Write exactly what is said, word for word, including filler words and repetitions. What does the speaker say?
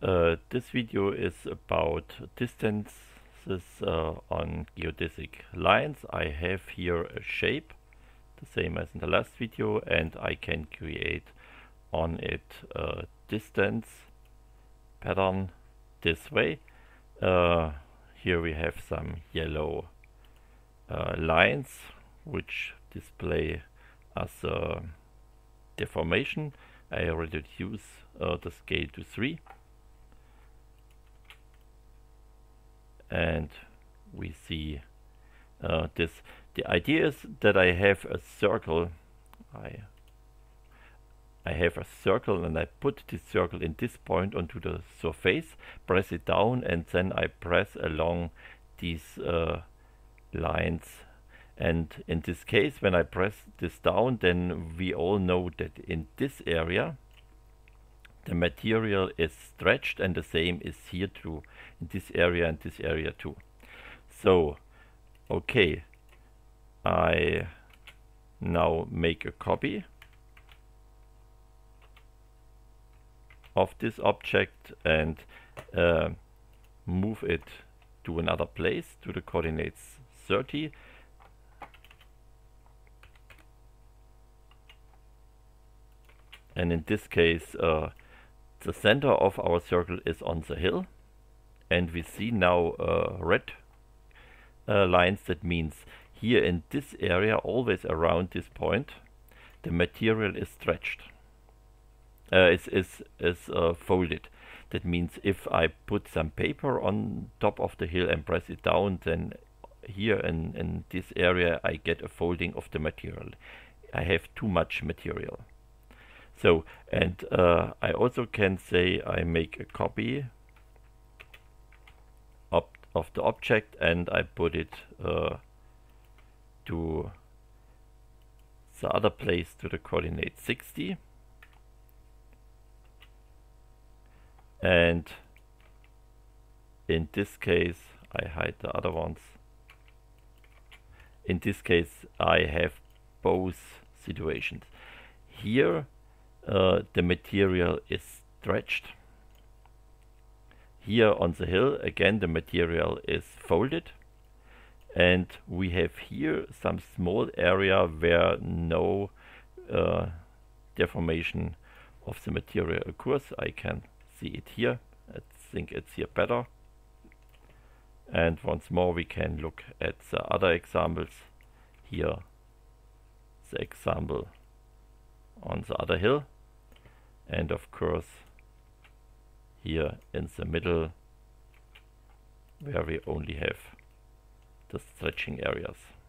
Uh, this video is about distances uh, on geodesic lines. I have here a shape, the same as in the last video, and I can create on it a distance pattern this way. Uh, here we have some yellow uh, lines which display as a deformation. I reduce uh, the scale to three. And we see uh, this. The idea is that I have a circle. I I have a circle and I put this circle in this point onto the surface, press it down, and then I press along these uh, lines. And in this case, when I press this down, then we all know that in this area the material is stretched, and the same is here too, in this area and this area too. So, okay, I now make a copy of this object and uh, move it to another place, to the coordinates thirty. And in this case, uh, the center of our circle is on the hill, and we see now uh, red uh, lines. That means here in this area, always around this point, the material is stretched, uh, is, is, is uh, folded. That means if I put some paper on top of the hill and press it down, then here in, in this area I get a folding of the material. I have too much material. So, and uh, I also can say I make a copy of, of the object and I put it uh, to the other place, to the coordinate sixty. And in this case, I hide the other ones. In this case, I have both situations. Here, Uh, the material is stretched. Here on the hill, again, the material is folded. And we have here some small area where no uh, deformation of the material occurs. I can see it here. I think it's here better. And once more, we can look at the other examples. Here, the example on the other hill, and of course here in the middle where we only have the stretching areas.